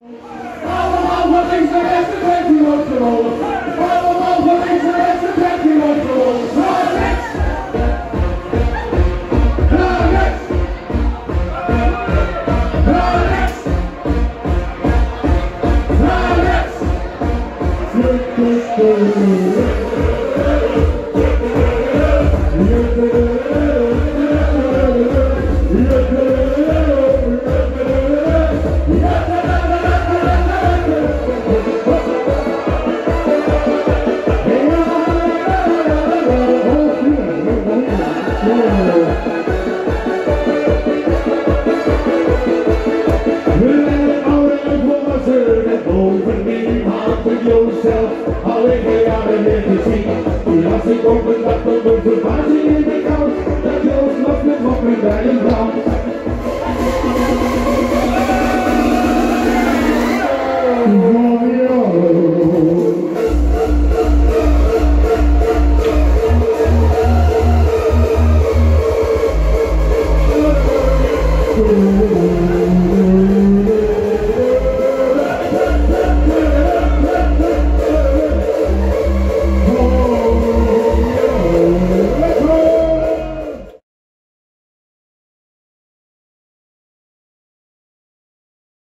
Allemaal van links naar rechts, de bek die wordt gewonnen. Allemaal van links naar rechts, de bek die wordt gewonnen. Naar rechts! Naar rechts! Naar rechts! Naar rechts! Yourself, alleen maar jaren weer gezien. Als ik op een dag tot een verbazing in de koud, dat je ons nog met moppen bij een brand. Mario.